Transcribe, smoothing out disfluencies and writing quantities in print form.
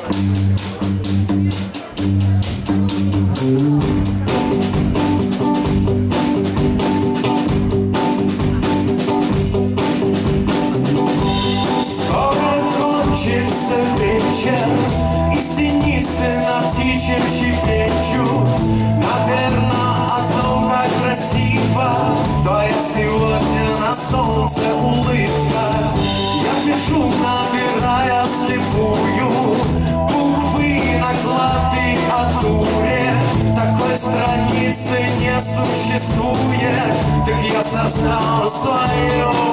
И синицы на птичьем щебечут. Наверное, о том, как красиво твоя сегодня на солнце улыбка. Я пишу, набирая слепую буквы на клавиатуре. Такой страницы не существует, так я создал свою.